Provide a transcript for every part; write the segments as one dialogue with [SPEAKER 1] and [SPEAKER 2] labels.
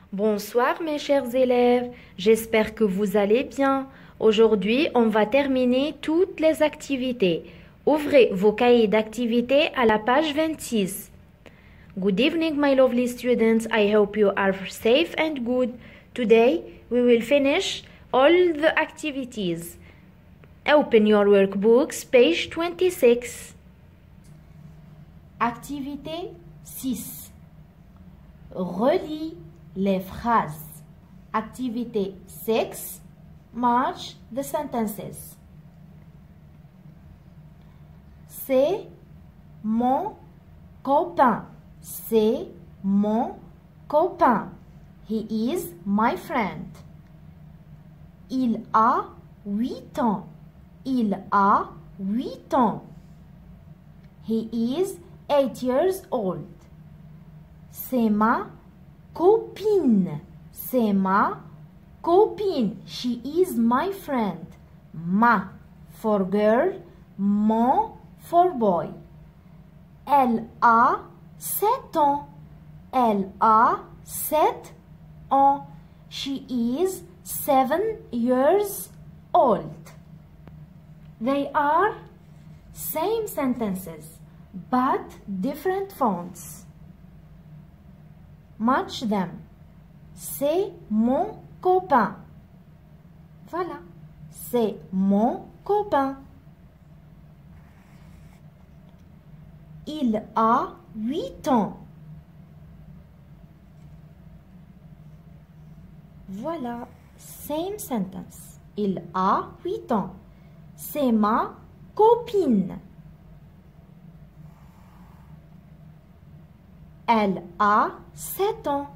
[SPEAKER 1] Bonsoir mes chers élèves, j'espère que vous allez bien. Aujourd'hui, on va terminer toutes les activités. Ouvrez vos cahiers d'activités à la page 26. Good evening my lovely students, I hope you are safe and good. Today, we will finish all the activities. Open your workbooks, page 26. Activité 6. Relis les phrases. Activité 6. Match the sentences. C'est mon copain. C'est mon copain. He is my friend. Il a 8 ans. Il a 8 ans. He is 8 years old. C'est ma copine. C'est ma copine. She is my friend. Ma for girl, mon for boy. Elle a 7 ans. Elle a 7 ans. She is 7 years old. They are same sentences but different fonts. Match them. C'est mon copain. Voilà. C'est mon copain. Il a 8 ans. Voilà. Same sentence. Il a 8 ans. C'est ma copine. Elle a 7 ans.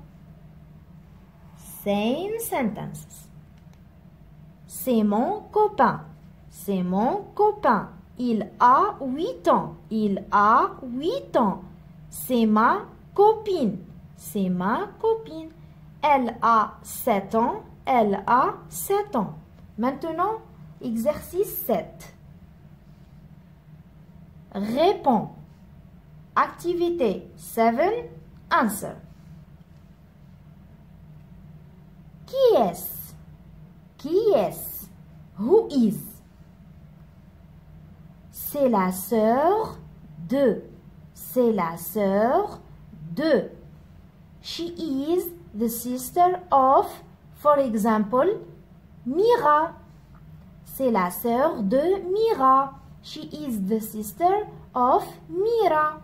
[SPEAKER 1] Same sentences. C'est mon copain. C'est mon copain. Il a 8 ans. Il a 8 ans. C'est ma copine. C'est ma copine. Elle a 7 ans. Elle a 7 ans. Maintenant, exercice 7. Réponds. Activité 7. Answer. Qui est-ce? Qui est-ce? Who is? C'est la sœur de. C'est la sœur de. She is the sister of, for example, Mira. C'est la sœur de Mira. She is the sister of Mira.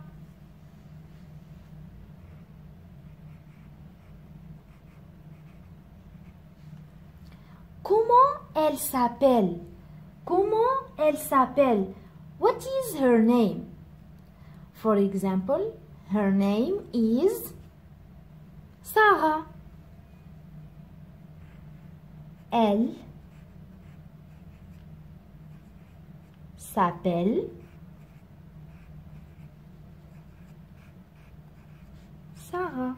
[SPEAKER 1] Comment elle s'appelle? Comment elle s'appelle? What is her name? For example, her name is Sarah. Elle s'appelle Sarah.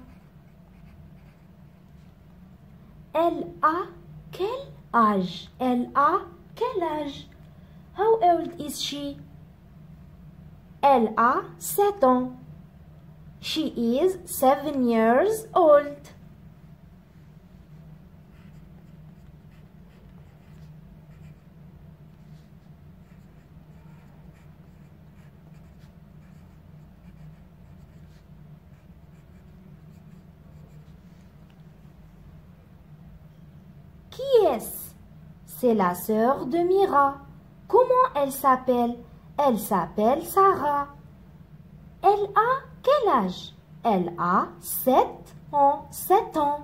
[SPEAKER 1] Elle a quel âge? Elle a quel âge? How old is she? Elle a 7 ans. She is 7 years old. Qui est-ce? C'est la sœur de Mira. Comment elle s'appelle? Elle s'appelle Sarah. Elle a quel âge? Elle a 7 ans. 7 ans.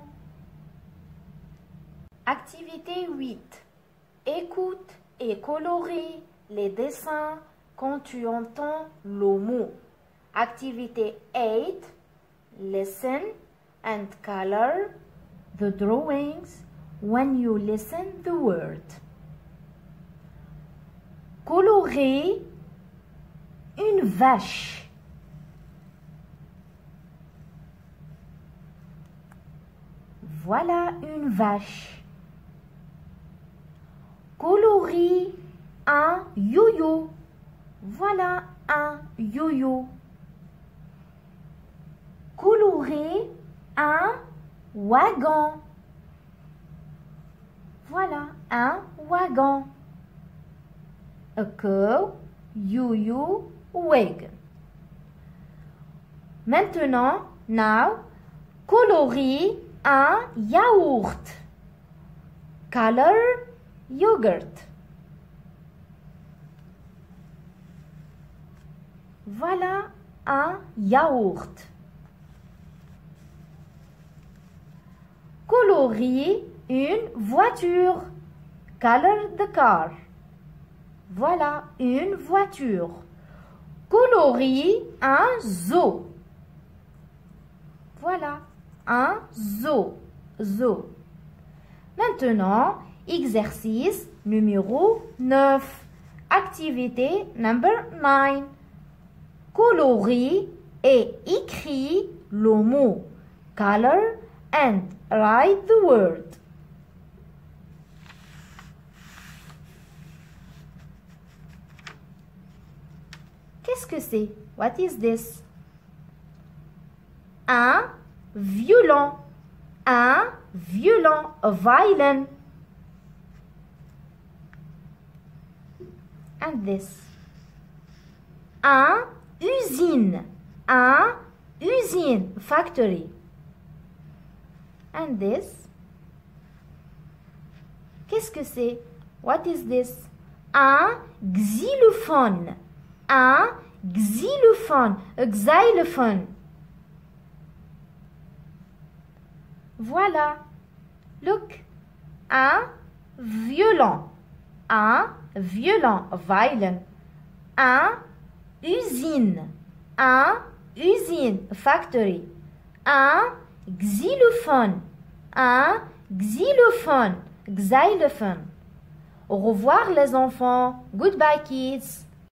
[SPEAKER 1] Activité 8. Écoute et colorie les dessins quand tu entends le mot. Activité 8. Listen and color the drawings when you listen the word. Colorer une vache. Voilà une vache. Colorer un yo-yo. Voilà un yo-yo. Colorer un wagon. Voilà, un wagon. A cow, you, wagon. Maintenant, now, colorie un yaourt. Color yogurt. Voilà un yaourt. Colorie une voiture. Color the car. Voilà une voiture. Colorie un zoo. Voilà un zoo. Zoo. Maintenant, exercice numéro 9. Activité number 9. Colorie et écrit le mot. Color and write the word. Qu'est-ce que c'est? What is this? Un violon. Un violon. A violin. And this. Un usine. Un usine. Factory. And this. Qu'est-ce que c'est? What is this? Un xylophone. Un xylophone. A xylophone. Voilà. Look. Un violon. Un violon. A violin. Un usine. Un usine. A factory. Un xylophone. Un xylophone. Xylophone. Au revoir les enfants. Goodbye kids.